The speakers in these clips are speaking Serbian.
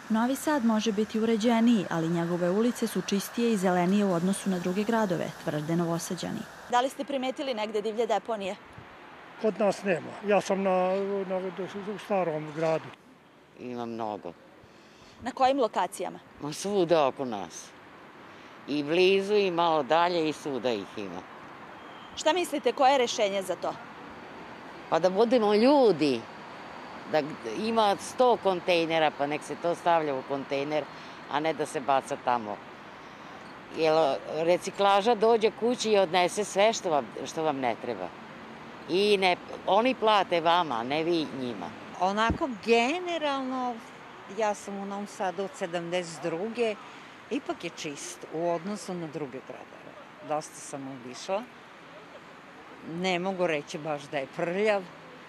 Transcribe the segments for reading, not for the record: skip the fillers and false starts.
Novi Sad može biti uređeniji, ali njegove ulice su čistije i zelenije u odnosu na druge gradove, tvrde Novosađani. Da li ste primetili negde divlje deponije? Kod nas nema. Ja sam u starom gradu. Ima mnogo. Na kojim lokacijama? Svuda oko nas. I blizu i malo dalje i svuda ih ima. Šta mislite, koje je rešenje za to? Pa da budemo ljudi, da ima 100 kontejnera, pa nek se to stavlja u kontejner, a ne da se baca tamo. Jer reciklaža dođe kući i odnese sve što vam ne treba. I oni plate vama, ne vi njima. Onako generalno, ja sam u Novom Sadu od 72. Ipak je čist u odnosu na druge gradove. Dosta sam obišla. Ne mogu reći baš da je prljav,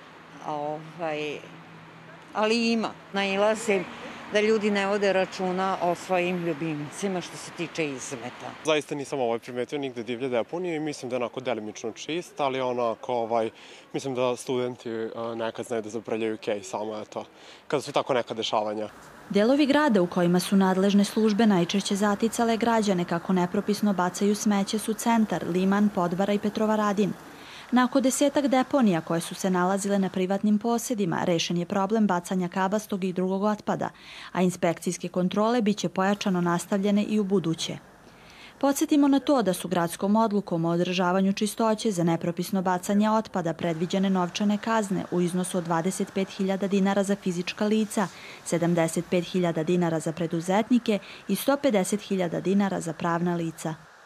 ali ima. Nailazim da ljudi ne vode računa o svojim ljubimcima što se tiče izmeta. Zaista nisam primetio nigde divlje deponije i mislim da je onako delimično čist, ali mislim da studenti nekad znaju da zaprljaju kej, samo eto, kada su tako neka dešavanja. Delovi grada u kojima su nadležne službe najčešće zaticale građane kako nepropisno bacaju smeće su Centar, Liman, Podvara i Petrovaradin. Na oko 10-ak deponija koje su se nalazile na privatnim posjedima rešen je problem bacanja kabastog i drugog otpada, a inspekcijske kontrole biće pojačano nastavljene i u buduće. Podsjetimo na to da su gradskom odlukom o održavanju čistoće za nepropisno bacanje otpada predviđene novčane kazne u iznosu od 25.000 dinara za fizička lica, 75.000 dinara za preduzetnike i 150.000 dinara za pravna lica.